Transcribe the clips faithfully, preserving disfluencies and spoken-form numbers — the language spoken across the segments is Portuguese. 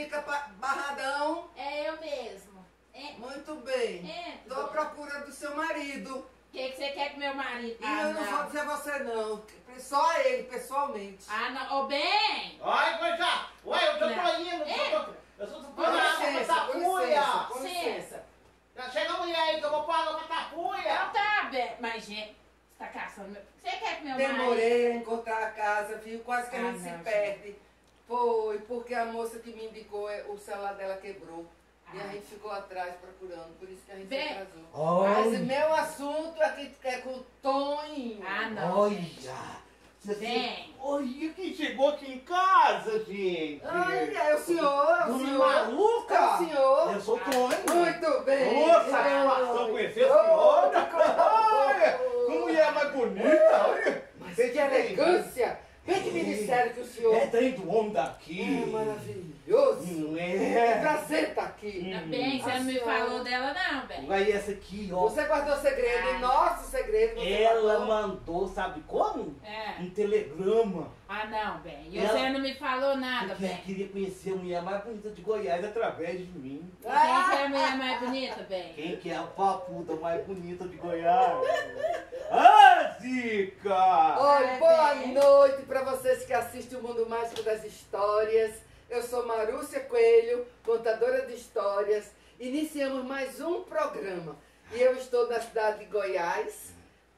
Zica Barradão? É eu mesmo. É. Muito bem. É, Tô à procura do seu marido. O que, que você quer com meu marido? E Ah, eu não, vou dizer você não. Só ele, pessoalmente. Ah, não. Ô, bem! Oi, Coisa! Ué, eu tô Não. indo. É. Eu, tô, eu sou Com licença, com licença, com licença. Já chega a mulher aí que eu vou pagar pra tapuia. Então tá, bem. Mas, gente, você tá caçando meu... Você quer com meu marido? Demorei a encontrar a casa, viu? Quase que a Ah, gente se não, perde. Foi, porque a moça que me indicou, é, o celular dela quebrou. E a Ah. gente ficou atrás procurando, por isso que a gente Bem. se atrasou. Olha. Mas o meu assunto é, que, é com o Toninho. Ah, não. Olha. Você- Vem. Olha quem chegou aqui em casa, gente. Olha, é o senhor, é o Dona senhor. Maluca. É o senhor. Eu sou o Tony. Muito bem. Ô, satisfação conhecer a senhora. Olha, que mulher mais bonita. Olha. Mas Vem que de bem. elegância. Bem que me disseram que o senhor É trem do homem daqui. é maravilhoso. Não Que é? prazer estar aqui. Tá bem, você não me A senhora- falou dela não, bem. Vai essa aqui, ó. Você guardou segredo, Ai. nosso segredo. Você Ela guardou. mandou, sabe como? É. Um telegrama. Ah, não, bem. E Ela- você não me falou nada, Porque ela bem. queria conhecer a mulher mais bonita de Goiás através de mim. Quem que é a mulher mais bonita, bem? Quem que é a papuda mais bonita de Goiás? Ah, Zica! Olha, Ah, boa bem. noite para vocês que assistem o Mundo Mágico das Histórias. Eu sou Marúcia Coelho, contadora de histórias. Iniciamos mais um programa. E eu estou na cidade de Goiás,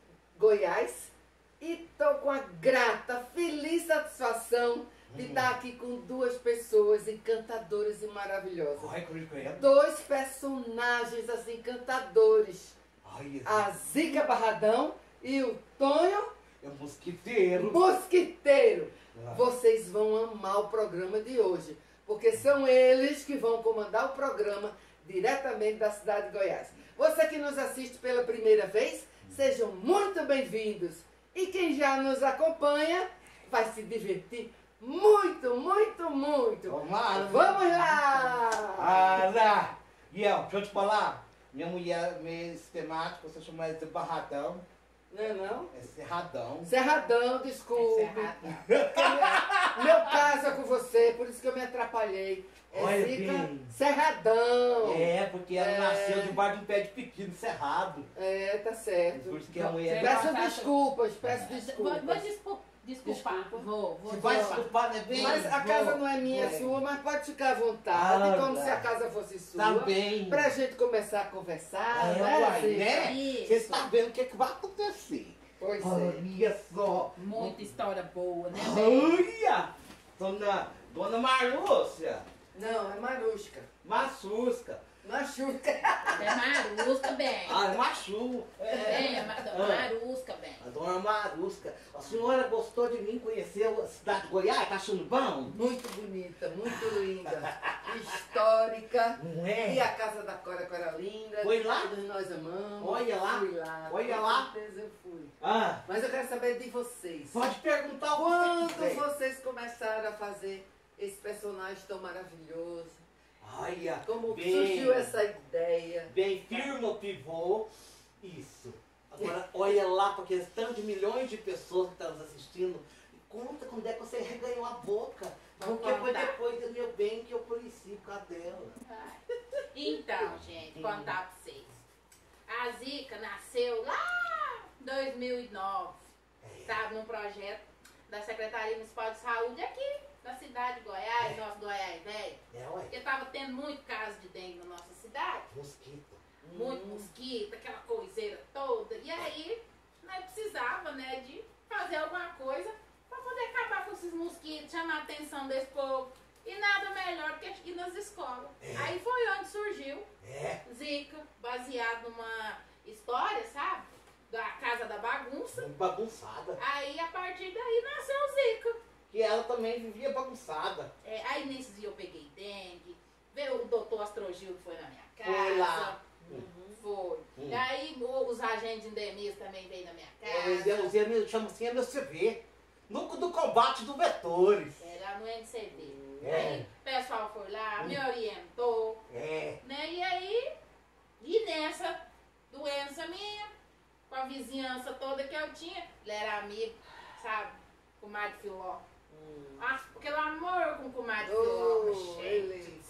Goiás, e estou com a grata, feliz satisfação de estar aqui com duas pessoas encantadoras e maravilhosas. Ai, que credo. Dois personagens assim, encantadores. Ai, A Zica Barradão e o Tonho é um mosquiteiro. Mosquiteiro. Ah. Vocês vão amar o programa de hoje, porque são eles que vão comandar o programa diretamente da cidade de Goiás. Você que nos assiste pela primeira vez, sejam muito bem-vindos. E quem já nos acompanha vai se divertir muito, muito, muito. Tomara. Vamos lá! Ah, lá. E eu, deixa eu te falar. Minha mulher, meio sistemática, você chama ela de barradão. Não é não? É cerradão. Serradão, desculpe. Encerrada. Meu, meu caso é com você, por isso que eu me atrapalhei. É Olha Zica bem. Serradão. É, porque ela É. nasceu debaixo de um pé de pepino cerrado. É, tá certo. Por isso que a mulher... Você- Peço Nossa, desculpas, peço Vou, desculpas. vou desculpa, desculpar. Desculpa. Vou, vou Você vai desculpar. desculpar, né, bem? Mas a casa não é minha, é É. sua, mas pode ficar à vontade, Ah, como tá. se a casa fosse sua. Tá bem. Pra gente começar a conversar, É, né, uai, Zica? né? Isso. Você está vendo o que, é que vai acontecer. Pois é. Olha só. Muita história boa, né, bem? Olha! Dona, Dona Marúcia. Não, é Marusca. Maçusca. Machuca. É Marusca, bem. Ah, é Machu. Bem, é Ma- Marusca, bem. A Dona Marusca. A senhora gostou de mim, conheceu a cidade de Goiás? Tá achando bom? Muito bonita, muito linda. Histórica. Não E é? a casa da Cora Cora linda. Foi lá? Todos nós amamos. Olha lá. Fui lá. Olha com lá. certeza eu fui. Ah, Mas eu quero saber de vocês. pode perguntar o que Quando você quiser. vocês começaram a fazer esse personagem tão maravilhoso? Olha, Como bem, surgiu essa ideia? bem firme o pivô. Isso. Agora, olha lá para aqueles tantos de milhões de pessoas que estão nos assistindo. Conta quando é que você reganhou a boca. Vou Porque foi contar. depois do meu bem que eu conheci por causa dela. Então, gente, contar pra vocês. A Zica nasceu lá em dois mil e nove, sabe, num projeto da Secretaria Municipal de Saúde aqui da cidade de Goiás, nosso Goiás velho. É, ué. Porque tava tendo muito caso de dengue na nossa cidade, Mosquito. muito mosquito, aquela coiseira toda. E aí, nós precisava, né, de fazer alguma coisa pra poder acabar com esses mosquitos, chamar a atenção desse povo. E nada melhor que ir nas escolas. Aí foi onde surgiu É. Zica, baseado numa história, sabe? Da Casa da Bagunça. Muito bagunçada. Aí, a partir daí, nasceu o Zica. Que ela também vivia bagunçada. É, aí, nesse dia, eu peguei dengue. Veio o doutor Astrogildo, foi na minha casa. Foi lá. Foi. Hum. E aí, o- os agentes endemistas também veio na minha Eu, casa. eu, eu, eu chamo assim, é meu C V. No do combate do Vetores. Era no N C D. É. Aí, o pessoal foi lá, me orientou. É. Né? E aí, e nessa doença minha, com a vizinhança toda que eu tinha, ele era amigo, sabe? Com o Comadre Filó. Ah, aquele amor com o Comadre Filó, Oh, gente. ele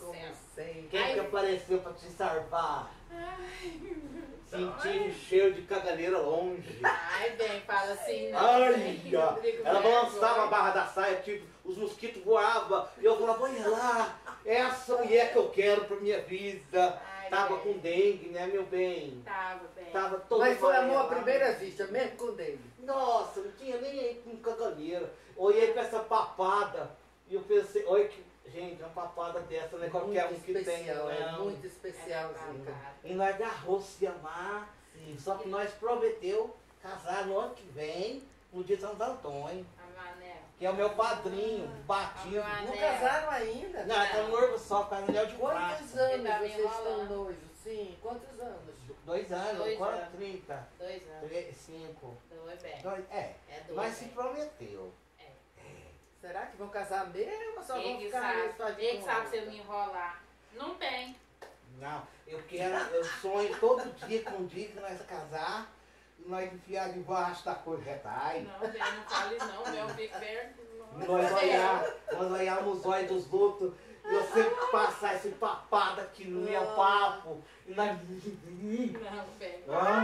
apareceu pra te salvar. Ai, Senti um cheiro de caganeira longe. ai, bem, fala assim, não. Ai, bem, ó. eu fico Ela vergonha. balançava a barra da saia, tipo, os mosquitos voavam. E eu falava, olha lá, essa mulher que eu quero pra minha vida. Ai, Tava bem. com dengue, né, meu bem? Tava bem. Tava todo Mas foi amor à amarelado. primeira vista, mesmo com dele. Nossa, não tinha nem aí com caganeira. Olhei pra essa papada e eu pensei, olha que. Gente, uma papada dessa, não é qualquer um Muito que tem. especial, é não. muito especialzinho. E nós agarrou se amar. Sim. Só que nós prometeu casar no ano que vem, no dia de Santo Antônio, A Manel. que é o meu padrinho, batismo. Ah, Não É. casaram ainda? Não, é um noivo só, com anel de Quantos prata. anos Ele tá me vocês estão enrolando. noivos? Sim, quantos anos? Dois anos, Dois quanto? anos. trinta, Dois anos. três, cinco. Dois, bem. Dois, é, É dois, mas se bem. prometeu. Será que vão casar mesmo ou só vão Quem que ficar sabe? nisso, faz de Quem que sabe se eu conta? me enrolar? Não tem. Não, eu quero, eu sonho todo dia com o dia que nós vamos casar e nós enfiar debaixo da cor retai. Não, bem, não fale não, meu fico vergonha. Nós olhar, nós olhar nos olhos dos outros e você passar esse papado aqui no meu papo e nós. Não, bem.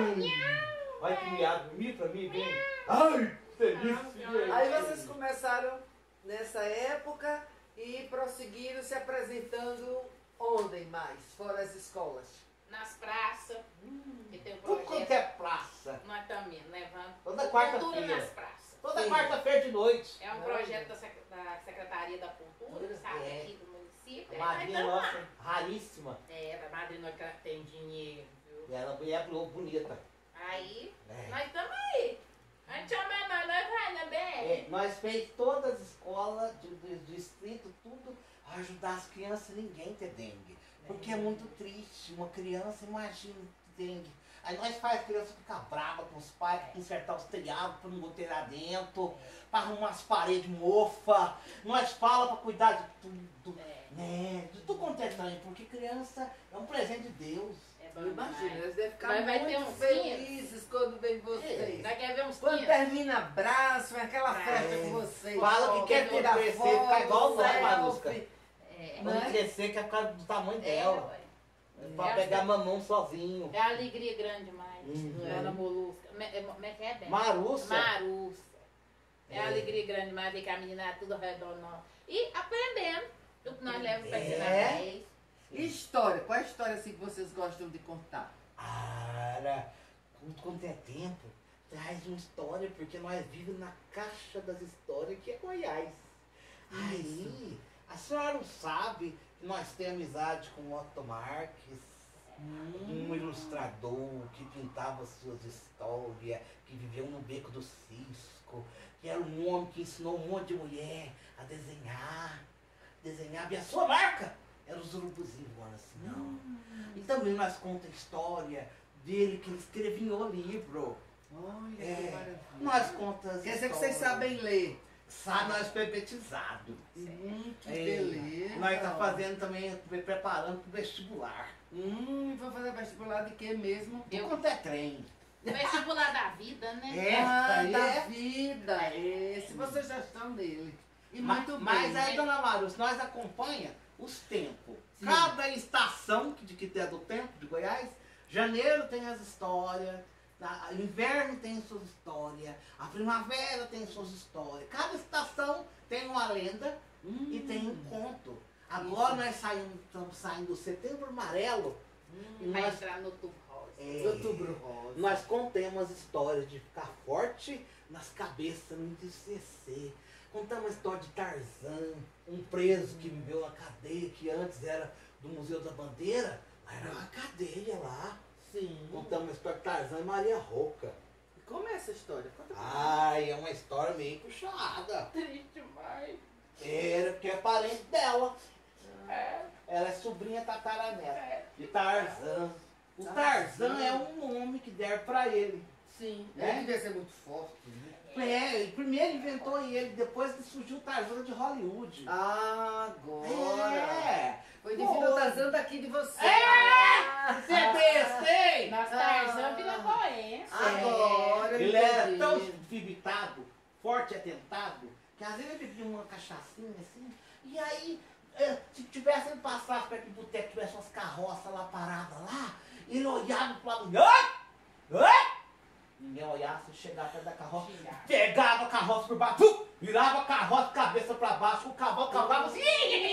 Ai, vai que miado, mi pra mim, vem. Ai, delícia. Aí vocês começaram nessa época e prosseguiram se apresentando onde mais, fora as escolas? Nas praças, que tem um Tudo quanto projeto. é praça. Nós também levando Toda cultura quarta-feira. nas praças. Toda Sim. quarta-feira de noite. É um projeto da, sec- da Secretaria da Cultura, sabe, É. aqui do município. A Aí madrinha nós tamo nossa, lá. raríssima. É, a madrinha nós que tem dinheiro, viu? E ela é bonita. Aí, É. nós estamos aí. A gente chama nós, nós vai, né, bem? É, nós fez todas as escolas do, do distrito, tudo, ajudar as crianças e ninguém ter dengue. Porque é muito triste, uma criança, imagina, dengue. Aí nós faz a criança ficar brava com os pais, pra consertar os telhados, pra não botar lá dentro, pra arrumar as paredes mofa. Nós fala pra cuidar de tudo, É, né? De tudo quanto é tanto, porque criança é um presente de Deus. é bom Eu imagino, demais. eles devem ficar Mas vai ter muito uns felizes quando vem vocês. Nós queremos ver uns Quando quinze. termina abraço, é aquela É. festa com vocês. Fala que quer tirar crescer, foto, ficar igual nós, selfie. Marusca. É, Quando Né? crescer, quer ficar do tamanho é, dela. ué. Pra É. pegar mamão sozinho. É alegria grande demais. Uhum. Não é na molusca. Como é, como é que é, bem? Marussa. Marussa. É, É. alegria grande demais ver que a menina é tudo ao redor nós. E aprendendo o que nós levamos para É. ensinar pra eles. E história? Qual é a história assim, que vocês gostam de contar? Cara, quanto, quanto é tempo, traz uma história, porque nós vivemos na caixa das histórias que é Goiás. Aí, a senhora não sabe que nós temos amizade com o Otto Marques, um ilustrador que pintava suas histórias, que viveu no Beco do Cisco, que era um homem que ensinou um monte de mulher a desenhar, desenhar, e a sua marca era os urubuzinhos voando assim, não. E também nós contamos a história dele, que ele escrevia o livro. Olha que É, maravilha. nós contamos Quer dizer que vocês sabem ler. Sabe, nós alfabetizados. Hum, que É, beleza. nós tá fazendo também, preparando pro vestibular. Hum, vou fazer vestibular de quê mesmo? Eu quanto é trem. Vestibular da vida, né? É. Ah, Esta da é- vida. Esse, vocês já estão nele. E Ma- muito Mas bem. aí, dona Marus, nós acompanha os tempos. Sim. Cada estação que, de, que é do tempo de Goiás, janeiro tem as histórias, tá? Inverno tem suas histórias, a primavera tem suas histórias. Cada estação tem uma lenda Hum. e tem um conto. Agora nós saímos, estamos saindo do setembro amarelo e Vai nós, entrar no tubo rosa. é, Outubro rosa. nós contamos as histórias de ficar forte nas cabeças, não entristecer. Contamos a história de Tarzan, um preso que viveu na cadeia, que antes era do Museu da Bandeira, mas era uma cadeia lá. Sim. Contamos a história de Tarzan e Maria Roca. E como é essa história? Conta pra mim. Ai, é uma história meio puxada. Triste demais. Era porque é parente dela. É, Ela é sobrinha tataraneta é. de Tarzan. O Ah, Tarzan sim. é um nome que deram pra ele. Sim. Né? Ele devia ser muito forte, né? É, ele primeiro inventou ele, depois que surgiu o Tarzan de Hollywood. Ah, agora. É! Foi devido ao Tarzan daqui de você. É! Ah, Você é besta, hein? Nós Tarzan vira Goiás. Agora eu Ele era entendi. tão fibitado, forte e atentado, que às vezes ele bebia uma cachaçinha assim, e aí é, se tivesse ele passasse perto do boteco, tivesse umas carroças lá paradas lá, ele olhava pro lado, oi, oi, ninguém olhasse, ele chegava perto da carroça, pegava a carroça por baixo, pum, virava a carroça cabeça pra baixo, o cavalo cavava assim.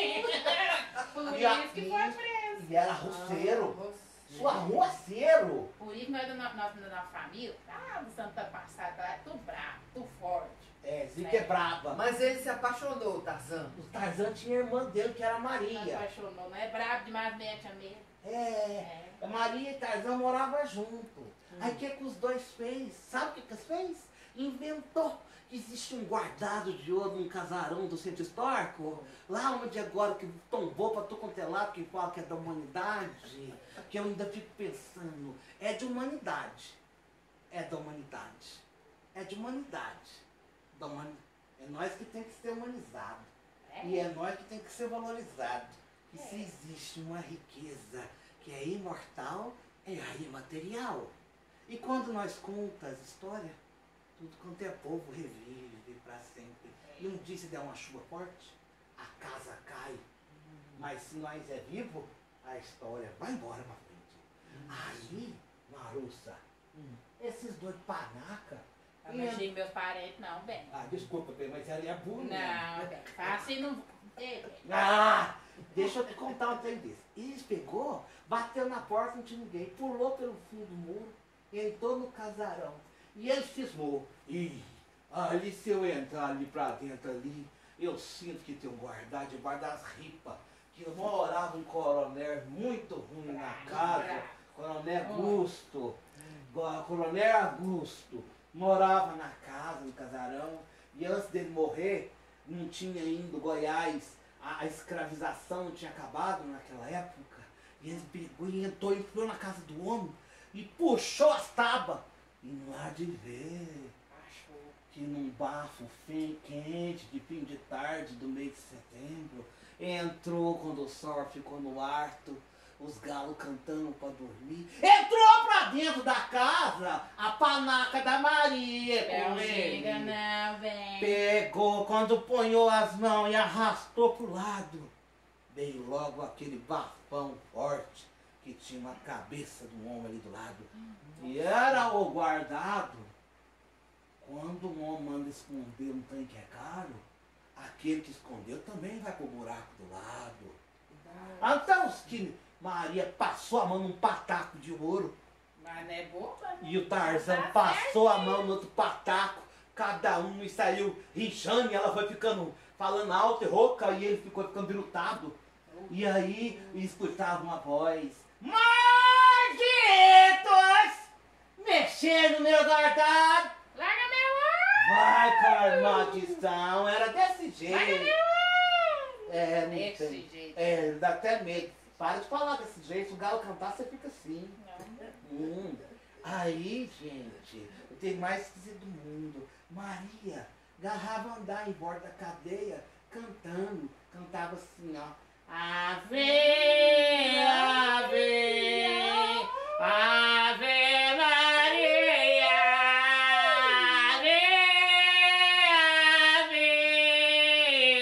Por E a- isso que foi preso. E era roceiro, sua roceiro. Por isso que nós, nós, nós da nossa família, ah, do Santa Passada, lá, tu bravo, tu forte. É, Zica é braba. Mas ele se apaixonou, Tarzan. O Tarzan tinha irmã dele, que era Não Maria. apaixonou, não é bravo demais, mete a medo. É, a Maria e Tarzan moravam junto. Aí o que, que os dois fez? Sabe o que, que eles fez? Inventou que existe um guardado de ouro num casarão do centro histórico, lá onde agora que tombou pra tu quanto é lado, que fala que é da humanidade, que eu ainda fico pensando, é de humanidade. É da humanidade. É de humanidade. Da humani- É nós que tem que ser humanizado. É. E é nós que tem que ser valorizado. E É. se existe uma riqueza que é imortal, é a imaterial. E quando nós contamos as histórias, tudo quanto é povo revive para sempre. E um dia se der uma chuva forte, a casa cai. Mas se nós é vivo, a história vai embora pra frente. Aí, Marussa, esses dois panaca. Eu não achei meus parentes, não, bem. Ah, desculpa, bem, mas ela é burra. Não, bem. Assim não. Ei, bem. Ah, deixa eu te contar um trem desse. Eles pegou, bateu na porta, não tinha ninguém, pulou pelo fim do muro, entrou no casarão. E ele cismou. Ih, ali se eu entrar ali pra dentro ali, eu sinto que tem um guardado debaixo das ripas. Que morava um coronel muito ruim na casa, Coronel Augusto. Coronel Augusto morava na casa, no casarão, e antes dele morrer, não tinha ainda o Goiás, a, a escravização não tinha acabado naquela época, e ele pegou e entrou, entrou na casa do homem e puxou as tábuas. E não há de ver que num bafo fim, quente, de fim de tarde do mês de setembro, entrou quando o sol ficou no arto, os galos cantando para dormir. Entrou pra dentro da casa a panaca da Maria com Não ele. chega, não, vem. Pegou quando ponhou as mãos e arrastou pro lado. Veio logo aquele bafão forte que tinha uma cabeça do homem ali do lado. E era o guardado. Quando um homem manda esconder um trem que é caro, aquele que escondeu também vai pro buraco do lado. Então os que Maria passou a mão num pataco de ouro. Mas não é boba, né? E o Tarzan Tá passou a mão no outro pataco, cada um, e saiu rinchando, e ela foi ficando, falando alto e rouca, e ele ficou ficando virutado. E aí, escutava uma voz, malditos, mexendo no meu guardado. Larga meu Vai, cara, maldição, era desse ar! Larga jeito. meu ar! É, não Desse tem. jeito. É, dá até medo. Para de falar desse jeito, se o galo cantar, você fica assim. Não. Hum. Aí, gente, eu tenho mais esquisito do mundo. Maria garrava andar em borda da cadeia, cantando. Cantava assim, ó. Ave, ave, ave Maria, ave, ave,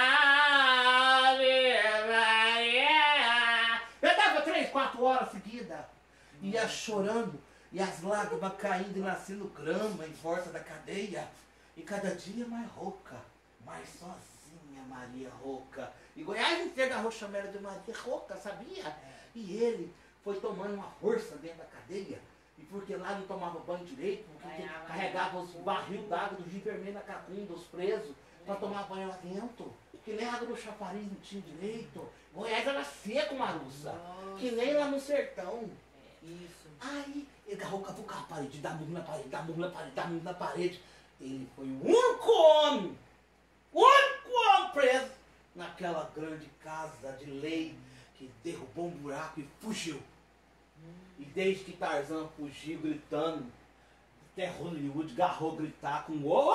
ave Maria. Eu dava três, quatro horas seguidas, ia chorando, e as lágrimas caindo e nascendo grama em volta da cadeia, e cada dia mais rouca, mais sozinha Maria rouca. E Goiás inteiro agarrou chamera de Maria rouca, sabia? E ele foi tomando uma força dentro da cadeia, e porque lá não tomava banho direito, porque Ganhava, carregava os barril d'água do Rio Vermelho na Cacunda, os presos, para tomar banho lá dentro. Que nem a água do chafariz não tinha direito. Goiás era seco, Marussa. Que nem lá no sertão. Isso. Aí ele agarrou, cavucou a parede, dá murro na parede, dá murro na parede, dá murro na parede. Ele foi o único homem, o único homem preso naquela grande casa de lei que derrubou um buraco e fugiu. E desde que Tarzan fugiu gritando, até Hollywood agarrou gritar com o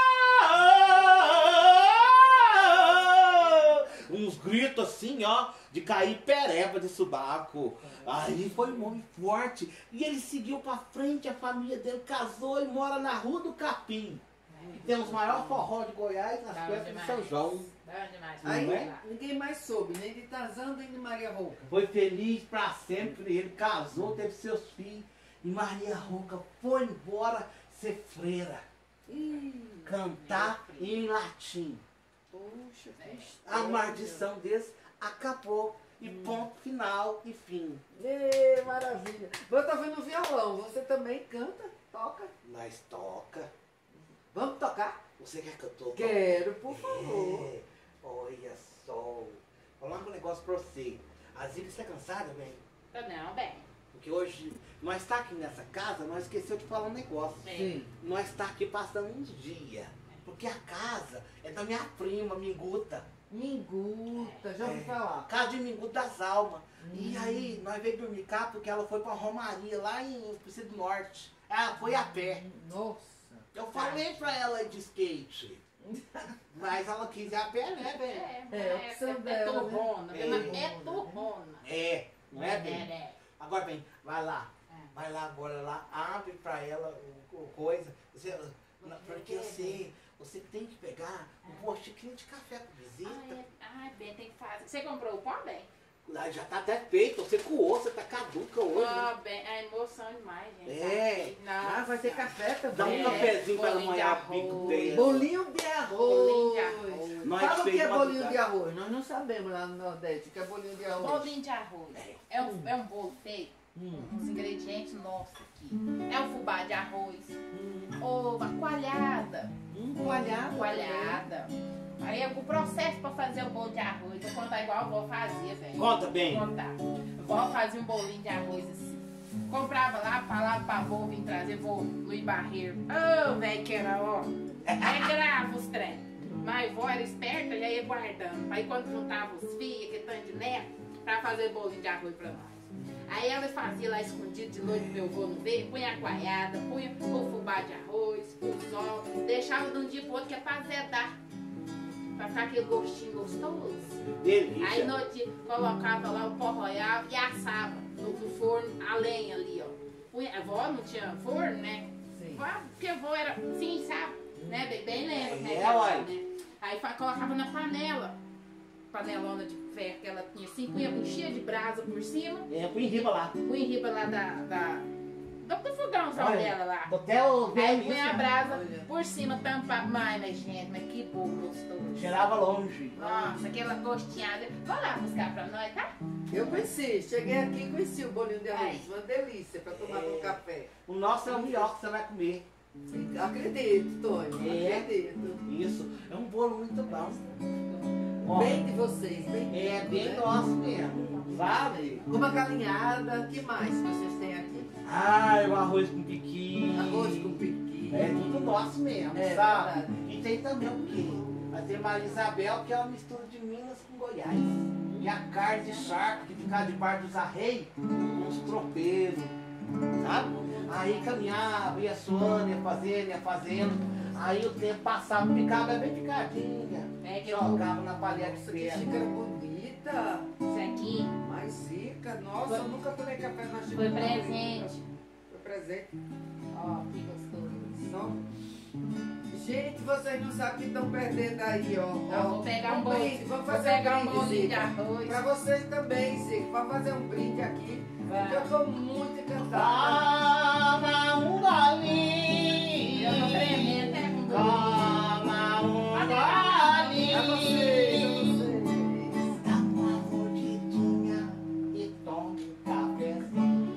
uns gritos assim, ó, de cair pereba de subaco. Aí foi um homem forte. E ele seguiu pra frente, a família dele casou e mora na Rua do Capim. E tem os maiores forró de Goiás nas Não, festas de demais. São João. Bom demais. Aí Não é? ninguém mais soube, nem de Tarzan, nem de Maria Rouca. Foi feliz pra sempre, ele casou, teve seus filhos. E Maria Rouca foi embora ser freira, Ih, cantar em latim. poxa, que A história. maldição deles acabou. E ponto final e fim. Ê, maravilha. Eu tô vendo violão, você também canta, toca. Nós toca. Vamos tocar? Você quer que eu toque? Quero, por favor. É, olha só. Vou falar um negócio pra você. A Zília está cansada, bem? Não, bem. Porque hoje nós está aqui nessa casa, nós esqueceu de falar um negócio. Sim. Nós está aqui passando uns dias. Porque a casa é da minha prima, Minguta. Minguta, já ouvi É, falar. Casa de Minguta das Almas. E Hum. aí, nós veio dormir cá porque ela foi pra Romaria, lá em Priscila do Norte. Ela foi a pé. Nossa. Eu falei pra ela ir de skate. Mas ela quis ir a pé, né, velho? É, É, é, opção é, é dela, né? turrona, É. é, é turrona. É, não é, É, bem? é. Agora, bem, vai lá. É. Vai lá agora, lá, abre pra ela o, o coisa. Você, porque você, você tem que pegar um pô, xicrinho de café com visita. Ai, ai, bem, tem que fazer. Você comprou o pó, bem? Lá já tá até feito, você coou, você tá caduca hoje. né? Ah, bem, é emoção demais, gente. É. Nossa. Ah, vai ter café também. Dá um É, cafezinho pra ela bolinho de molhar o bico arroz. dela. Bolinho de arroz. Bolinho de arroz. Nós Fala o que fez é uma bolinho cidade- de arroz. Nós não sabemos lá no Nordeste o que é bolinho de arroz. Bolinho de arroz. É um, é um bolo feito Hum. com os ingredientes nossos aqui. É o fubá de arroz, Hum. ovo, a coalhada. Hum, coalhada. Coalhada. Aí é o processo pra fazer o bolo de arroz. Vou contar igual a avó fazia, velho. Conta bem. Vou contar. A avó fazia um bolinho de arroz assim. Comprava lá, falava pra avó vir trazer, vou Luiz Barreiro. Ô, velho, que era, ó. É grava os trem. Mas a avó era esperta, já ia guardando. Aí quando juntava os filhos, que tanto de neto, pra fazer bolinho de arroz pra nós. Aí ela fazia lá escondido de noite, meu avô não ver, punha a coalhada, punha o fubá de arroz, os ovos, deixava de um dia pro outro que é pra azedar. Pra ficar aquele gostinho gostoso. Delícia. Aí no outro dia colocava lá o pó royal e assava no, no forno a lenha ali, ó. Punha, a avó não tinha forno, né? Sim. Vó, porque a avó era assim, sabe? Né? Bem, bem lembra, né? É, que ela, uai. né? Aí fa- colocava na panela, panelona de ferro que ela tinha assim, punha enchia de brasa por cima, É, põe em riba lá. punha em riba lá da, da, do, do fogãozão Olha, dela lá. Até o Aí velho punha a brasa Olha. por cima, tampava. Mas, mas, gente, mas que bolo gostoso. cheirava longe. Nossa, aquela gostinhada. Vou lá buscar pra nós, tá? Eu conheci, cheguei aqui e conheci o bolinho de arroz. Ai. Uma delícia pra tomar com É. café. O nosso é o melhor que você vai comer. Acredito, Tony, É. acredito. Isso. É um bolo muito bom. Ó, Bem de vocês, bem de é tudo, bem né? nosso mesmo. Sabe? Uma galinhada, que mais vocês têm aqui? Ai, o arroz com piqui. Arroz com piqui. É tudo nosso mesmo, É sabe? verdade. E tem também o quê? Nós temos a Isabel, que é uma mistura de Minas com Goiás. E a carne de charco, que fica debaixo dos arreios, uns tropeiros, sabe? Aí caminhava, ia suando, ia fazendo, ia fazendo. Aí o tempo passava, picava bem picadinha. É que eu Jogava na palha de Nossa, que ferro. xícara bonita. Isso aqui Mais rica. Nossa, eu nunca tomei café na xícara. foi tão presente. bonita. Foi presente. Ó, que gostoso. Só. Gente, vocês não sabem o que estão perdendo aí, ó. Eu Ó, vou pegar um brinde, bolinho. Vamos Vou fazer pegar um um brinde, bolinho de Zica. arroz. Pra vocês também, Zica. Vamos fazer um brinde aqui. Vai. Eu tô muito encantada. Toma um Eu tô golinho. tremendo, né? Com dor. Toma um A vocês, a golinho. vocês. Dá uma mordidinha e toma um cafezinho.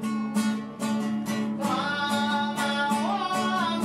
Toma um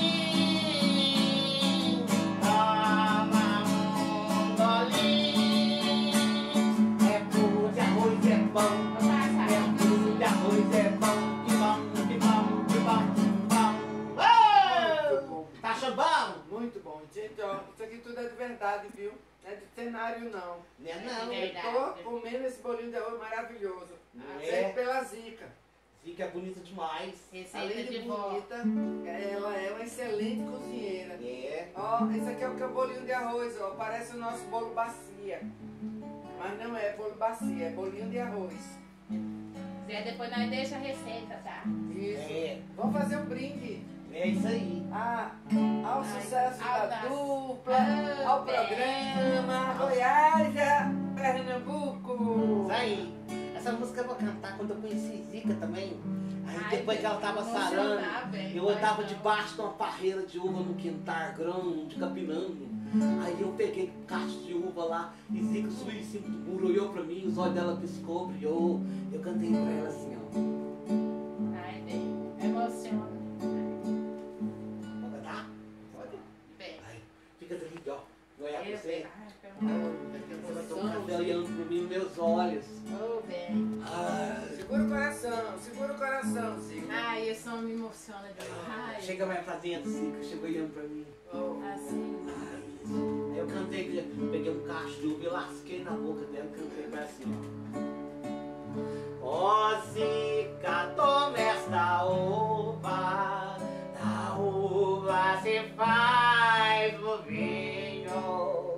golinho. Toma um golinho. É puro de arroz, é bom. Vou passar. É puro de arroz, é bom. Que bom, que bom, que bom, que bom. Muito Ô! bom. Tá achando bom? Muito bom. Gente, ó, isso aqui tudo é de verdade, viu? Não é de cenário, não. Não é não. É. Eu tô comendo esse bolinho de arroz maravilhoso. Não Feito é? pela Zica. Fica bonita demais. Além Receita de de vó. bonita, ela é uma excelente cozinheira. É. Ó, esse aqui é o que é o bolinho de arroz, ó. Parece o nosso bolo bacia. Mas não é bolo bacia, é bolinho de arroz. Zé, depois nós deixa a receita, tá? Isso. É. Vamos fazer um brinde. É isso aí. A, ao sucesso Ai, da ao dupla, das- ao Oh, programa, Goiás, a Pernambuco. Isso aí. Essa música eu vou cantar quando eu conheci Zica também. Aí Ai, depois que ela tava emocionar, sarando, velho, eu vai andava não. debaixo de uma parreira de uva no quintal grande, capinando. Aí eu peguei um cacho de uva lá e Zica subiu em cima do muro, olhou pra mim, os olhos dela piscou, brilhou. Eu cantei pra ela assim, ó. Ai, bem, emociona. Pode cantar? Pode? Bem, Aí, fica ali, ó. Vou olhar pra eu você. bem. Ai, pelo amor Você vai tomar café olhando pra mim nos meus olhos. Oh, bem. Ai, Segura o coração, segura o coração, Zica. Ai, esse homem me emociona demais. chega mais pra dentro, Zica, chega olhando pra mim. Oh. Assim. Ai, aí eu cantei, peguei um cacho de uva e lasquei na boca dela e cantei pra assim, ó. Ó Zica, toma esta uva, da uva se faz o vinho.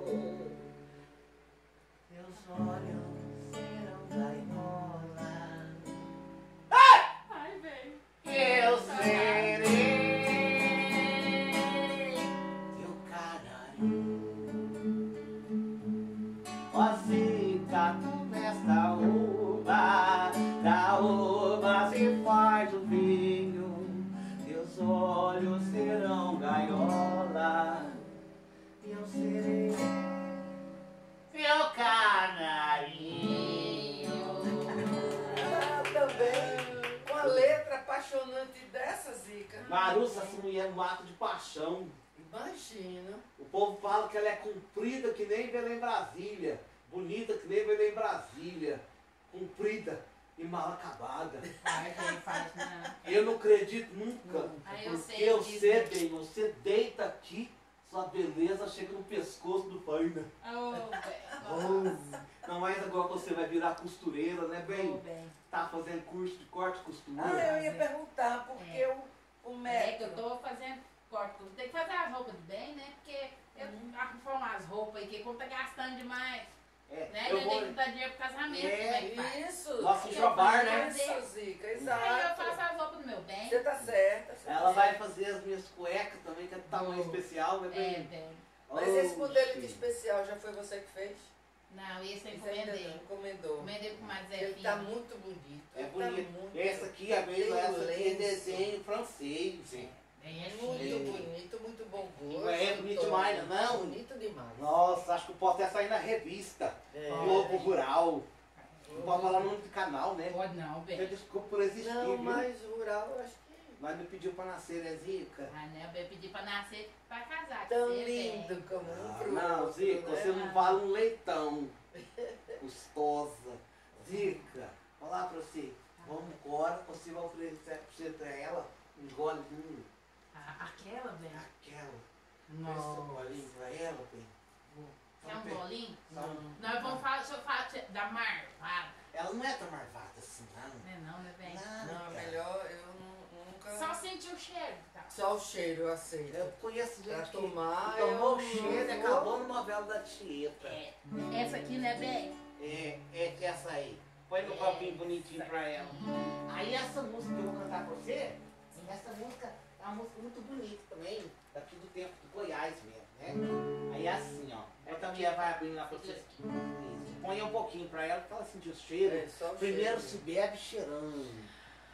Teus olhos serão gaiola. Ai, bem. Eu serei teu canarinho. Ó Zica, toma esta uva, da uva se faz o vinho. Teus olhos serão gaiola, e eu serei teu canarinho. Ah, também. Com a letra apaixonante dessa, Zica. Marussa, essa mulher é um ato de paixão. Imagina. O povo fala que ela é comprida que nem Belém Brasília, bonita que nem Belém Brasília, comprida e mal acabada. Ai, bem, faz não. Eu não acredito nunca, Ai, eu porque sei eu disso. sei bem, você deita aqui, sua beleza chega no pescoço do paina. Oh, bem. Não mais agora que você vai virar costureira, né, Oh, bem? bem. Tá fazendo curso de corte e costura. Ah, eu ia perguntar, porque É. o, o É que eu método... tô fazendo corte. Tem que fazer as roupas de bem, né? Porque eu arrumo umas roupas aí que como tá gastando demais. É, Né? eu Eu vou... tenho que dar dinheiro pro casamento. É, como é que faz? Isso. Nossa, que Jobar, eu né? faço? Isso, Zica, Aí eu exato. faço as roupas do meu bem. Você tá certa. você Ela tá vai certa. fazer as minhas cuecas também, que é de tamanho Oh. especial, né, bem? É, bem. Mas Oh, esse modelito gente. especial já foi você que fez? Não, esse eu Esse ainda não encomendei. encomendou. Encomendei pro mais Zé Ele Filho. tá muito bonito. É Ele bonito. Tá muito Essa aqui é mesmo, Tem essa aqui é lenço. desenho francês. Sim. Bem, é Muito chique. bonito, muito bom gosto. É bonito Tom. demais, não? Bonito demais. Nossa, acho que eu posso até sair na revista. É. Globo Rural. Não pode falar o nome do canal, né? Pode não, Eu bem. desculpa por existir, Não, viu? mas rural, eu acho que Mas me pediu pra nascer, né, Zica? Ah, né? Eu pedi pra nascer pra casar. tão com você, lindo bem. como um Ah, pro não, outro, Zica, né? você não vale um leitão. Gostosa. Zica, vou falar pra você. Vamos embora, você vai oferecer pra você pra ela um golinho. Ah, aquela, bem. Aquela. Esse Não. golinho pra ela, bem. Quer um bolinho? Não. Nós vamos falar, deixa eu falar da marvada. Ela não é tão marvada assim, não. Não é não, né, bem? Não, cara. melhor eu nu- nunca... Só sentir o cheiro, tá? Só o cheiro eu aceito. Eu conheço Pra gente que tomar, tomou eu o cheiro e não acabou vou. no novela da Tieta. É. Essa aqui, né, bem? É, é essa aí. Põe no É, copinho bonitinho pra ela. Hum. Aí essa música que eu vou cantar pra você, essa música é uma música muito bonita também, daqui do tempo do Goiás mesmo, né? Aí é assim, ó. Ela também vai abrindo lá pra vocês. Isso. Põe um pouquinho pra ela, pra ela sentir o cheiro. É, só o Primeiro cheiro. se bebe cheirando.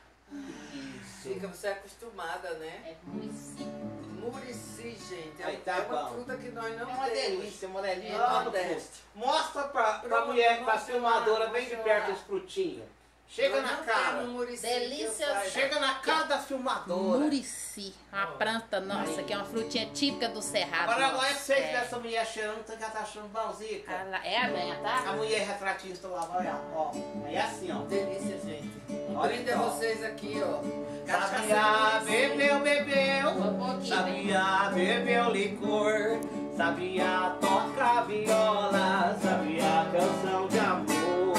Isso. Fica você é acostumada, né? É murici. Murici, gente. É, Aí tá é uma bom. fruta que nós É não uma temos. delícia, morelinha. É Lá no Nordeste. fundo. Mostra pra, pra Pronto, mulher, pra mostra filmadora lá, bem de mostra perto lá. esse frutinho. Chega Nós na não cara. temos murici, Delícia. que eu saiba. Chega na cara da filmadora. Murici. Uma planta nossa, que é uma frutinha típica do Cerrado. Agora, agora é nosso. sei que dessa mulher cheirando, tu já tá achando bom, Zica. Ela- É a benha, A tá? mulher retratista lá, olha, ó. Aí é assim, ó. Delícia, gente. Um Olha brinde a então. vocês aqui, ó. Sabia, bebeu, bebeu. Um pouquinho, bem. Sabia, bebeu licor. Sabia, toca viola. Sabia, canção de amor.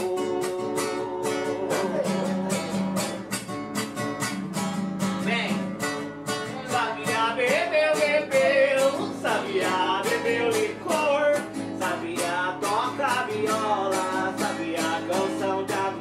Vem. Sabia, bebeu, bebeu. Sabia, bebeu licor. Sabia, toca viola. Sabia, canção de amor.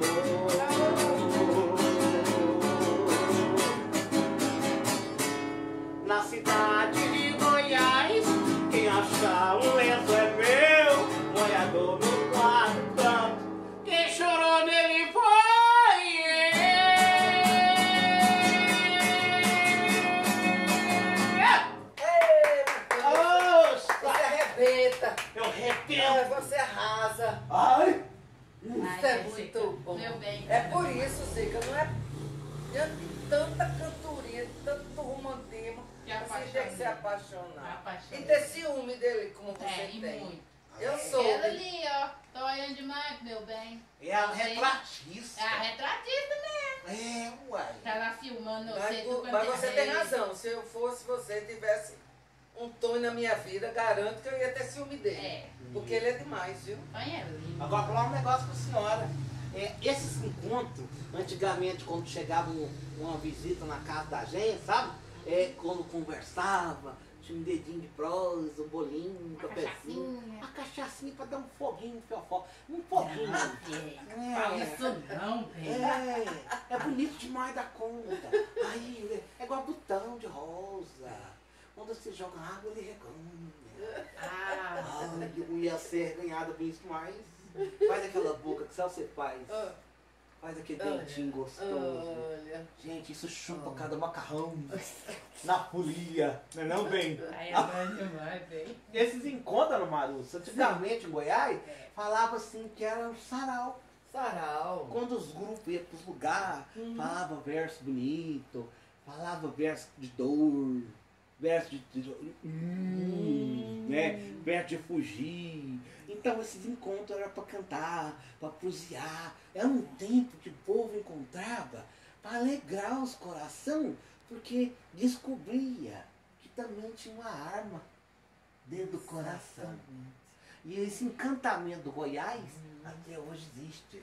diante de tanta cantoria, de tanto romantismo, Que você tem que se apaixonar. Apaixonei. E ter ciúme dele, como você É, e tem. muito. Eu sou. Ela ali, ó, tô olhando demais, meu bem. É a Você- retratista. É a retratista mesmo. É, uai. Tá lá filmando Mas, você. tudo mas quanto é você tem jeito. razão. Se eu fosse você, tivesse um Tonho na minha vida, garanto que eu ia ter ciúme dele. É, Porque ele é demais, viu? Tonho é lindo. Agora, vou falar um negócio pra senhora. É, esses encontros, antigamente, quando chegava um- uma visita na casa da gente, sabe? É, quando conversava, tinha um dedinho de prosa, um bolinho, um Uma cafezinho. cachaçinha. Uma cachaçinha pra dar um foguinho, um fiofó. Um foguinho. Não fala isso não, velho. É, é bonito demais da conta. Aí, é igual botão de rosa. Quando você joga água, ele reganha. Ah, Ai, eu ia ser ganhada bem isso mais. Faz aquela boca que só você faz. Ah, Faz aquele Olha, dentinho gostoso. olha. Gente, isso chupa cada macarrão na folia. Não é não, bem? aí é bom demais, velho. Esses encontros, no Marussa, antigamente em Goiás, É. falava assim que era um sarau. Sarau. Quando os grupos iam pros lugares, Uhum. falava verso bonito, falava verso de dor, verso de, de hum, né? Verso de fugir. Então esses encontros eram para cantar, para prosear. Era um tempo que o povo encontrava para alegrar os corações, porque descobria que também tinha uma arma dentro do coração. E esse encantamento do Goiás até hoje existe.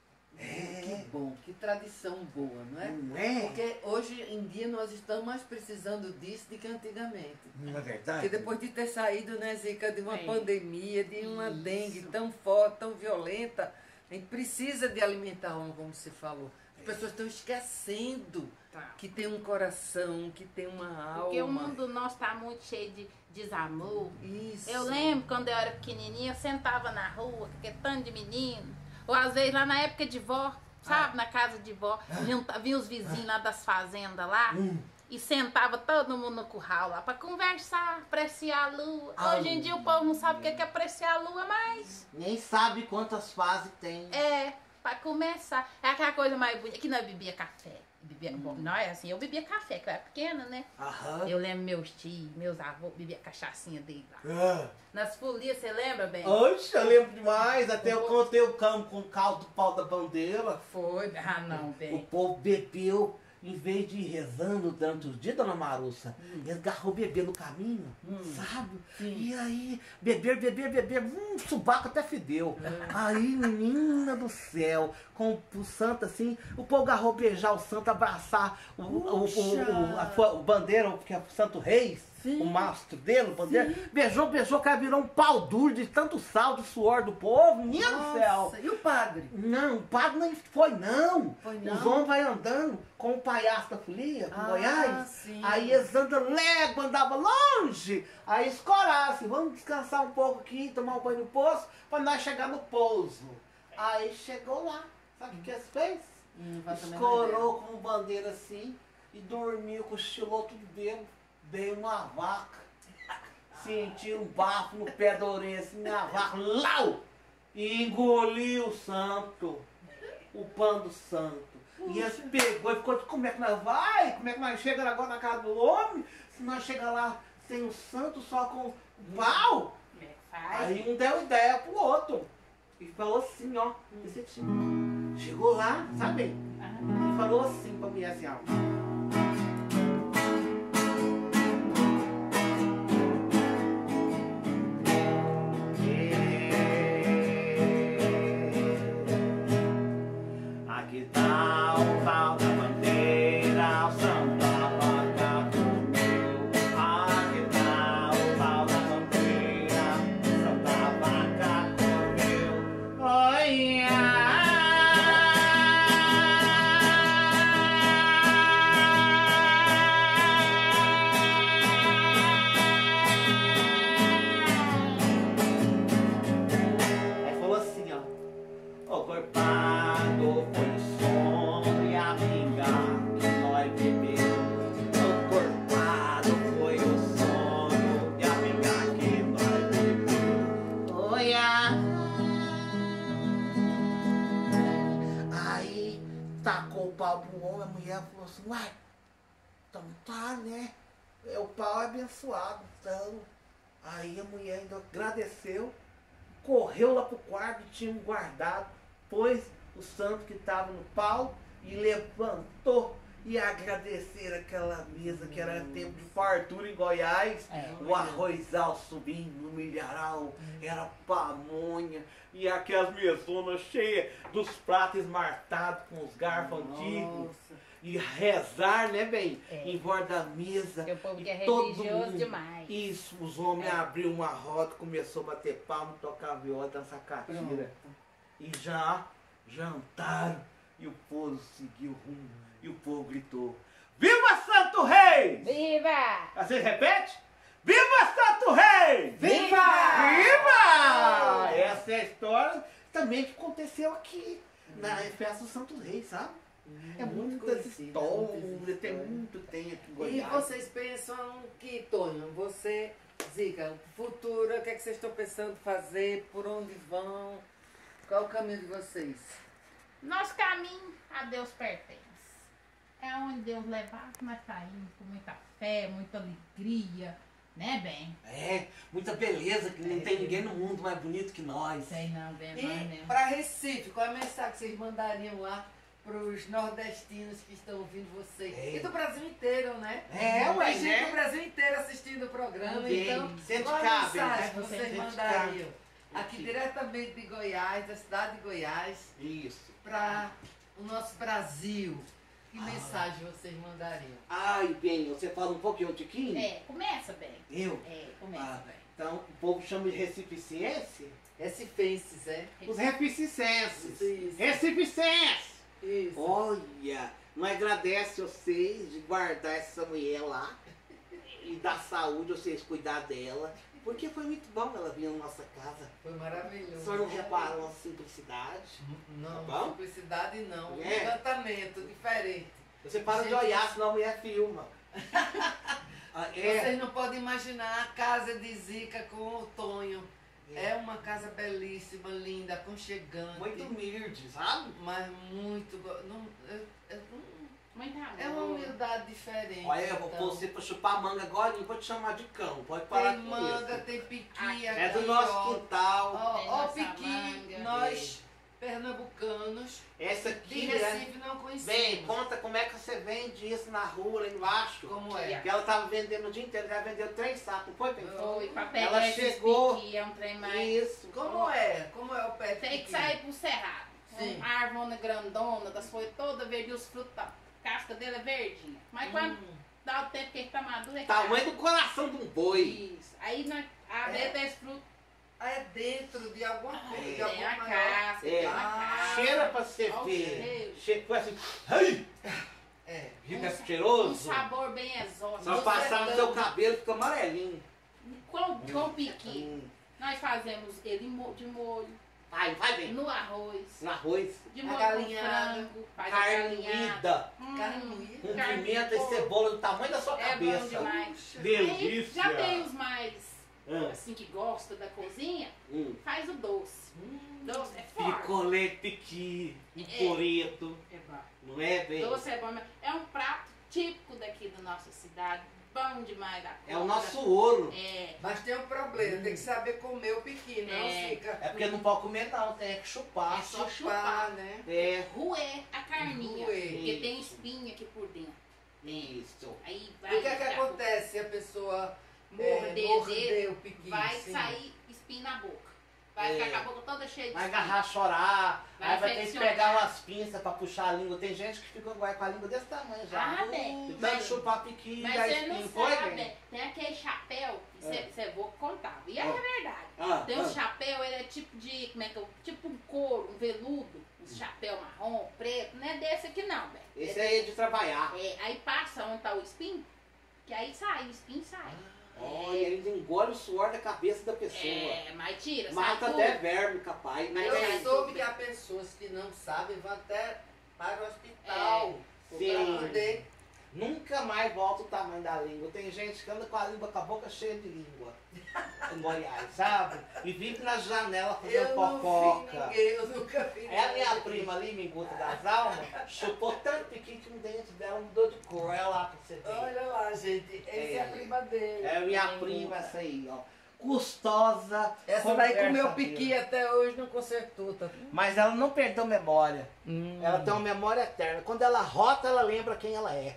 Que É, bom, que tradição boa, não é? não é? Porque hoje em dia nós estamos mais precisando disso do que antigamente. Não é verdade? Porque depois de ter saído, né, Zica, de uma É. pandemia, de uma Isso. dengue tão forte, tão violenta, a gente precisa de alimentar a alma, como você falou. As pessoas estão esquecendo Tá. que tem um coração, que tem uma Porque o alma. mundo nosso tá muito cheio de desamor. Isso. Eu lembro quando eu era pequenininha, eu sentava na rua com aquele tanto de menino. Ou às vezes lá na época de vó, sabe? Na casa de vó. Junta- Vinha os vizinhos lá das fazendas lá. Hum. E sentava todo mundo no curral lá pra conversar, apreciar a lua. Ah, Hoje em dia o povo não sabe o que é que é apreciar a lua mais. Nem sabe quantas fases tem. É, pra começar. É aquela coisa mais bonita. Que nós bebia café. Bebia, bom, não é assim, eu bebia café, que eu era pequena, né? Aham. Eu lembro meus tios, meus avós, bebia cachaçinha dele lá. Ah. Nas folias, você lembra bem? Oxe, eu lembro demais. Até eu contei o campo com o caldo do pau da bandeira. Foi. Ah, não, O bem. povo bebeu, em vez de ir rezando durante os dias, dona Marussa, eles agarrou beber no caminho, sabe? E aí, beber, beber, beber, hum, subaco até fedeu. Aí, menina do céu, com o santo assim, o povo agarrou beijar o santo, abraçar o, o, o, o, a, fo- o bandeira, que é o Santo Reis, Sim. o mastro dele, o bandeira, beijou, beijou, que virou um pau duro de tanto sal, de suor do povo, menina do céu. Nossa, e o padre? Não, o padre não foi, não. Foi não? Os homens vai andando com o palhaço da folia, com Ah, Goiás. sim. Aí eles andam légua, andavam longe. Aí escoraram assim, vamos descansar um pouco aqui, tomar um banho no poço, para nós chegar no pouso. Aí chegou lá, sabe o que eles fez? Hum, vai também Escorou com bandeira assim e dormiu, cochilou tudo bêbado. Veio uma vaca, sentiu um bafo no pé da orelha, assim, a vaca, lau! E engoliu o santo, o pano do santo. E eles pegou e ficou, como é que nós vai? Como é que nós chegamos agora na casa do homem? Se nós chegar lá sem o santo, só com o pau? Como é que faz? Aí um deu ideia pro outro. E falou assim, ó. Esse tipo, chegou lá, sabe? E falou assim pra mulher assim, ó. Aqui tá o pau da bandeira, o samba vaca comeu. Aqui tá o pau da bandeira, o samba vaca comeu. Olha! levou o pau pro homem, a mulher falou assim, uai, então tá, né? É, o pau é abençoado, então. Aí a mulher ainda agradeceu, correu lá pro quarto, tinha um guardado, pôs o santo que estava no pau e levantou e agradecer aquela mesa que era tempo de fartura em Goiás. É. O arrozal subindo, o milharal, era pamonha e aquelas mesonas cheias dos pratos esmartados com os garfos antigos. E rezar, né, bem? É. Em volta da mesa. Porque o povo que é E todo religioso mundo- demais. Isso, os homens É. abriu uma roda, começou a bater palma, tocar viola, dançar catira. Pronto. E já jantaram. E o povo seguiu o rumo. E o povo gritou: Viva Santo Reis! Viva! Você repete? Viva Santo Reis! Viva! Viva! Essa é a história também que aconteceu aqui, na festa do Santo Reis, sabe? É muita conhecida, história, muitas tem histórias. muito, tem aqui em E Goiás. vocês pensam que, Tonho, você, Zica, futuro, o que, é que vocês estão pensando fazer? Por onde vão? Qual é o caminho de vocês? Nosso caminho a Deus pertence. É onde Deus levar que nós saímos com muita fé, muita alegria, né, bem? É, muita beleza, que não tem ninguém no mundo mais bonito que nós. Sei não, bem, nós E mesmo. para Recife, qual é a mensagem que vocês mandariam lá para os nordestinos que estão ouvindo vocês? É. E do Brasil inteiro, né? É, ué, Tem gente né? do Brasil inteiro assistindo o programa, Tem, então sente qual a cabe, né? mensagem que Você vocês sente mandariam? cabe. Aqui Aqui. diretamente de Goiás, da cidade de Goiás, Isso. para o nosso Brasil. Que Ah. mensagem vocês mandariam? Ai, bem, você fala um pouquinho, um tiquinho? É, começa bem. Eu? É, começa Ah, bem. então, o povo chama de recipicense? Recifenses, é? Os reficicenses. Isso. Recipicenses! Isso. Olha, não agradece vocês de guardar essa mulher lá e dar saúde, vocês cuidar dela. Porque foi muito bom ela vir na nossa casa. Foi maravilhoso. A senhora não reparou a simplicidade? Não, Tá bom? simplicidade não. É. Encantamento diferente. Você para de Gente. olhar, senão a mulher filma. Ah, é, Vocês não podem imaginar a casa de Zica com o Tonho. É uma casa belíssima, linda, aconchegante. muito humilde, sabe? Mas muito. go- Não, eu- eu não- Muito amor. é uma humildade diferente. Olha, eu vou então. pôr você pra chupar manga agora e vou te chamar de cão. Pode parar Tem com manga, isso. tem piqui aqui. É do nosso ó. quintal. Ó, Tem ó, nossa piqui, manga. nós, pernambucanos, Essa de aqui, né? Recife não conhecemos. Bem, conta como é que você vende isso na rua, lá embaixo. Como é? Que ela tava vendendo o dia inteiro, já vendeu três sacos, não foi, bem? Foi pra Ela pegar esses chegou- piqui, é um trem mais... Isso. Como é? Como é o pé de Tem que piqui? sair pro cerrado. Sim. Uma árvore grandona, das folhas todas verdes, os frutos, a casca dele é verdinha. Mas quando Hum. dá o tempo que ele tá maduro, é Tamanho do coração de um boi. Isso. Aí nós abrimos É. esse fruto, Ah, é dentro de alguma coisa, de tem alguma a maior. casca, É. tem a casca. Cheira pra você Ó o ver. cheiro. Cheira, foi assim. Ai! É. Fica Um cheiroso. sabor bem exótico. Só Você passar no é seu doido. cabelo, fica amarelinho. Com, com piqui. Hum. Nós fazemos ele mo- de molho, Vai, vai bem. no arroz, No arroz. de A molho galinhada. com frango, faz a Carne galinhada. moída. Hum, Carne moída. Com carne de pimenta e porco. cebola do tamanho da sua É bom cabeça. demais. Delícia. Aí, já tem os mais, Hum, assim, que gostam da cozinha, hum. faz o doce. Hum. Doce é forte. Picolé piqui, um É. coreto. É bom. Não é, bem? Doce é bom. mesmo. É um prato típico daqui da nossa cidade. Bom demais da conta. É o nosso ouro. É. Mas tem um problema, tem que saber comer o piqui, não É. fica. É porque não pode comer não, tem que chupar. É só chupar, né? É, Ruer a carninha. Ruer. Porque tem espinha aqui por dentro. isso. Aí E vai. o que é que já- acontece se a pessoa é, Morder morder dele, o piqui? Vai sim. sair espinho na boca. Vai É. ficar com a boca toda cheia de Vai espinho. agarrar, chorar, Vai aí vai ter que infeccionar. pegar umas pinças pra puxar a língua. Tem gente que fica vai com a língua desse tamanho já. Ah, bem. Então Mas, chupar piqui e mas dar você espinho, não foi, sabe. bem? Tem aquele chapéu, que você, É. você vou contar. E é Ah. verdade. Ah, Tem um ah. chapéu, ele é tipo de. Como é que é? Tipo um couro, um veludo. Um chapéu marrom, preto. Não é desse aqui não, velho. Esse aí é de trabalhar. É, aí passa onde tá o espinho, que aí sai, o espinho sai. Olha, ele engole o suor da cabeça da pessoa. É, mas tira, sai Mata tudo. até verme, capaz. Né? Mas Eu é. soube que há pessoas que não sabem vão até para o hospital É. para Sim. poder. Nunca mais volta o tamanho da língua. Tem gente que anda com a língua com a boca cheia de língua. Em Goiás, sabe? E vive na janela fazendo Eu não vi fofoca. ninguém, eu nunca vi É a minha ninguém. prima ali, Minguta das Almas, chupou tanto minha também prima, gosto. essa aí, ó. Custosa. Essa daí conversa comeu dele. piqui até hoje, não consertou, tá? Mas ela não perdeu memória. Hum. Ela tem uma memória eterna. Quando ela rota, ela lembra quem ela é.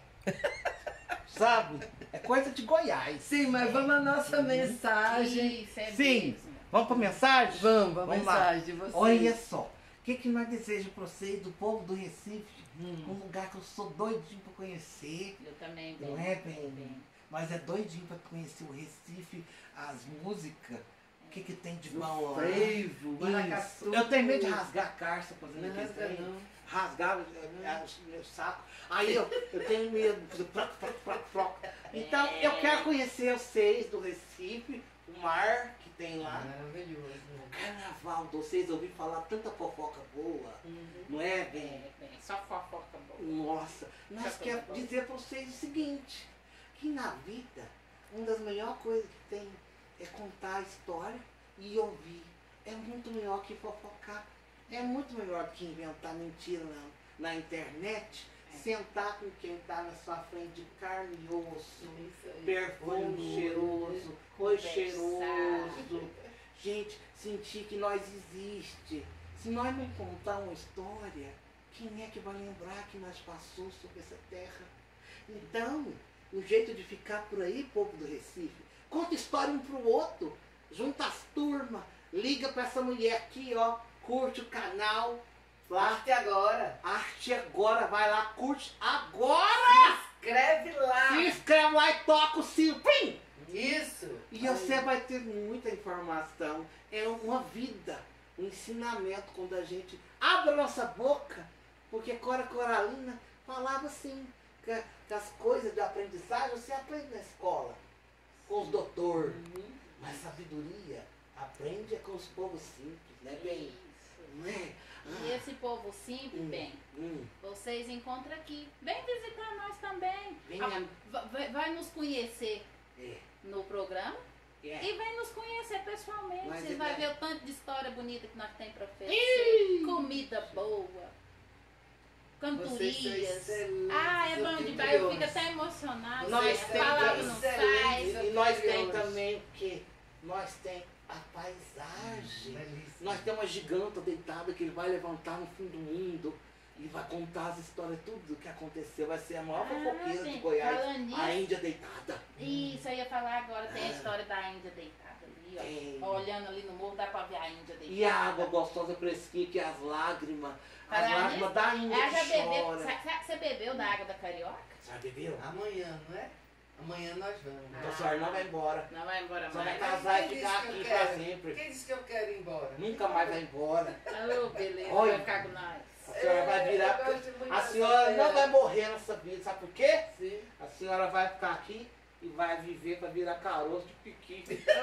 Sabe? É coisa de Goiás. Sim, mas vamos à nossa mensagem. Isso, é Sim. mesmo. Vamos pra mensagem? Vamos, a Vamos lá. mensagem de vocês. Olha só. O que, que nós desejamos pra vocês, do povo do Recife? Hum. Um lugar que eu sou doidinho pra conhecer. Eu também, bem. Não é, bem? Mas é doidinho pra conhecer o Recife, as músicas. O que, que tem de bom lá? Frevo, Isso. maracatu. Eu tenho medo de rasgar a carça fazendo Não aquele rasga trem. não. Rasgar é, é, o meu saco. Aí eu, eu tenho medo de proc, proc, proc, proc. Então eu quero conhecer vocês do Recife, o mar que tem lá. Maravilhoso. O Né? carnaval de vocês, ouvi falar tanta fofoca boa, Uhum. não é, É, bem? bem, só fofoca boa. Nossa, nós Fofoca queremos boa. dizer para vocês o seguinte, que na vida, uma das melhores coisas que tem é contar a história e ouvir. É muito melhor que fofocar. É muito melhor que inventar mentira na, na internet, É. sentar com quem está na sua frente de carne e osso, Isso aí. perfume Olho, cheiroso, oi Conversar. cheiroso. Gente, sentir que nós existe. Se nós não contar uma história, quem é que vai lembrar que nós passou sobre essa terra? Então, o jeito de ficar por aí, povo do Recife, conta história um pro outro, junta as turmas, liga pra essa mulher aqui, ó, curte o canal, lá, Arte agora. arte agora, vai lá, curte agora! Escreve lá. Se inscreve lá e toca o sino, pim! Isso. E você vai ter muita informação. É uma vida, um ensinamento quando a gente abre a nossa boca. Porque Cora Coralina falava assim, que, que as coisas de aprendizagem você aprende na escola, com os doutores. Uhum. Mas sabedoria aprende é com os povos simples, né, bem? Isso. Não é? E esse povo simples, Hum, bem, hum. vocês encontram aqui. Vem visitar nós também. Vem Ah, a- va- vai, vai nos conhecer É, no programa é. e vem nos conhecer pessoalmente. Mas Vocês é vão bem- ver o tanto de história bonita que nós temos para oferecer. Comida boa. Vocês são Cantorias. excelentes Ah, é bom demais. Eu anfitriões. fico até emocionada. Nós As temos palavras não excelentes saem. E, e nós tem anfitriões. também o quê? Nós tem a paisagem. Belíssimo. Nós temos uma giganta deitada que ele vai levantar no fim do mundo e vai contar as histórias, tudo o que aconteceu. Vai ser a maior Ah, fofoqueira de sim. Goiás, Falando nisso- a Índia deitada. Isso, eu ia falar agora. Tem a história da Índia deitada ali, ó. Tem. Olhando ali no morro, dá pra ver a Índia deitada. E a água gostosa fresquinha, que as lágrimas, as Falar lágrimas nisso, da Índia Ela já que bebeu. chora. Sabe- sabe- Você bebeu da água da Carioca? Já bebeu? Amanhã, não é? Amanhã nós vamos. Então a senhora não vai embora. Não vai embora Só vai mais. casar e Quem ficar disse que aqui eu pra quero? sempre. Quem disse que eu quero ir embora? Nunca mais vai embora. Oh, beleza. Olha. Vai ficar com nós. A senhora vai É, virar. eu gosto muito A dessa senhora não terra. vai morrer nessa vida, sabe por quê? Sim. A senhora vai ficar aqui e vai viver para virar caroço de piqui.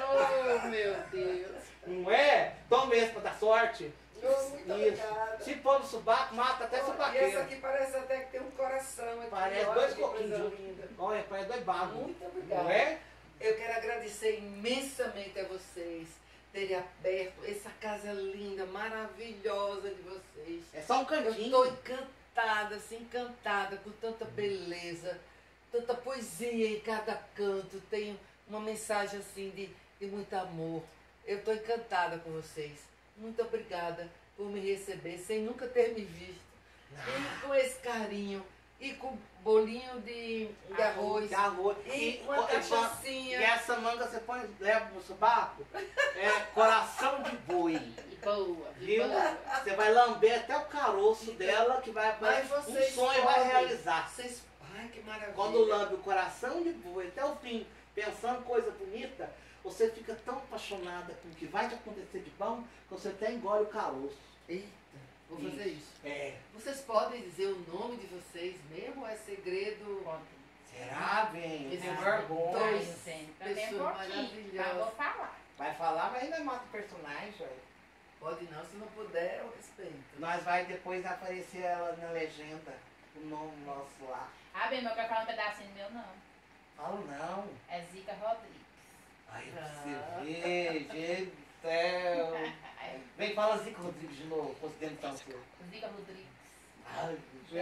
Oh, meu Deus. Não é? Toma mesmo para dar sorte. Oh, muito obrigada. Se pôr no subaco, mata até Oh, e essa subaqueiro. aqui parece até que tem um coração aqui. Parece Olha dois que coquinhos coisa juntos. linda. Olha, parece dois bagos. Muito obrigada. Não é? Eu quero agradecer imensamente a vocês terem aberto essa casa linda, maravilhosa de vocês. É só um Eu cantinho. estou encantada, assim, encantada com tanta beleza, tanta poesia em cada canto. Tem uma mensagem assim de, de muito amor. Eu estou encantada com vocês. Muito obrigada por me receber sem nunca ter me visto. E com esse carinho. E com bolinho de, de arroz. De arroz. E uma ó, e só- cachaçinha. E essa manga você põe, leva no subaco, é coração de boi. E boa, e Viu? boa. Você vai lamber até o caroço dela, que vai, vai Mas um vocês sonho vai podem. realizar. Vocês, ai, que maravilha. Quando lambe o coração de boi até o fim, pensando coisa bonita, você fica tão apaixonada com o que vai te acontecer de bom, que você até engole o caroço. Eita, vou fazer isso. É. Vocês podem dizer o nome de vocês mesmo ou é segredo? Será, bem? Esse Tem é vergonha. dois. Tenho, tenho. Também Pessoas um pouquinho. maravilhosas. Mas vou falar. Vai falar, mas ainda mata o personagem, ué. Pode não, se não puder, eu respeito. Nós vai depois aparecer ela na legenda, o nome nosso lá. Ah, bem, meu quer falar um pedacinho meu, não. Fala não. É Zica Rodrigues. Ah. Ai, pra você ver, gente do céu. Vem, fala Zico Rodrigues de novo, considerando então seu. Zica Rodrigues. Ai,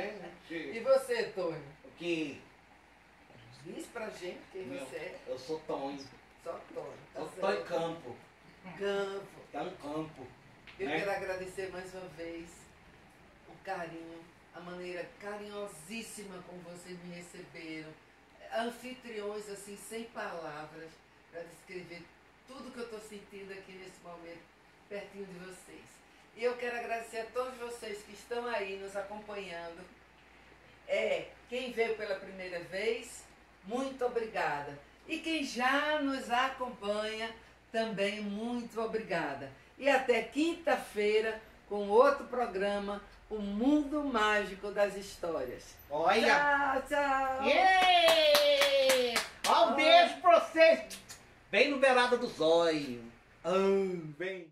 E gente. você, Tony? O que? Diz pra gente quem Meu, você é. eu sou Tonho. Só Tói. Tá Só Tói certo. Campo. Campo. Tá no campo. Eu né? quero agradecer mais uma vez o carinho, a maneira carinhosíssima como vocês me receberam. Anfitriões, assim, sem palavras, para descrever tudo que eu estou sentindo aqui nesse momento, pertinho de vocês. E eu quero agradecer a todos vocês que estão aí nos acompanhando. É, quem veio pela primeira vez, muito obrigada. E quem já nos acompanha, também muito obrigada. E até quinta-feira com outro programa, O Mundo Mágico das Histórias. Olha! Tchau, tchau! Yeah! Ó, um beijo pra vocês! Bem no beirada do zóio. Ah, bem.